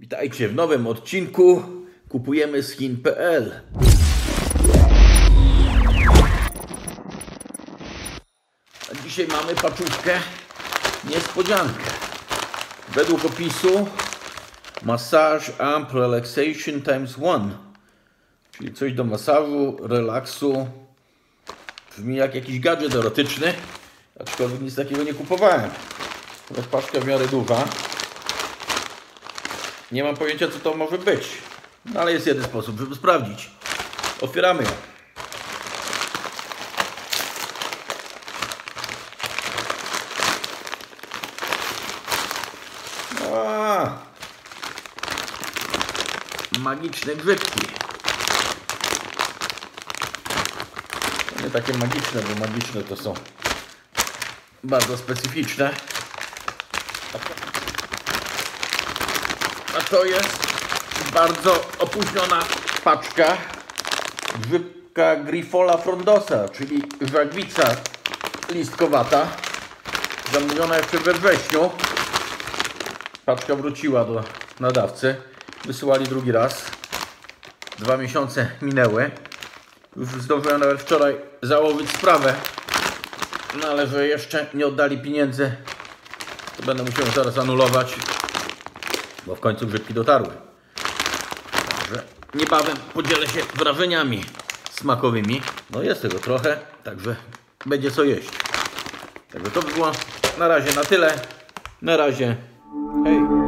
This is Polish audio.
Witajcie w nowym odcinku Kupujemy z Chin.pl. A dzisiaj mamy paczuszkę niespodziankę. Według opisu Massage Amp Relaxation x1, czyli coś do masażu, relaksu. Brzmi jak jakiś gadżet erotyczny, aczkolwiek nic takiego nie kupowałem. To jest paczka w miarę duża. Nie mam pojęcia, co to może być. No ale jest jeden sposób, żeby sprawdzić. Otwieramy ją. Magiczne grzybki. To nie takie magiczne, bo magiczne to są bardzo specyficzne. A to jest bardzo opóźniona paczka grzybka Grifola frondosa, czyli żagwica listkowata, zamówiona jeszcze we wrześniu. Paczka wróciła do nadawcy, wysyłali drugi raz. 2 miesiące minęły. Już zdążyłem nawet wczoraj założyć sprawę, no ale że jeszcze nie oddali pieniędzy, to będę musiał zaraz anulować, bo w końcu grzybki dotarły. Także niebawem podzielę się wrażeniami smakowymi. No jest tego trochę, także będzie co jeść. Także to by było na razie na tyle. Na razie. Hej.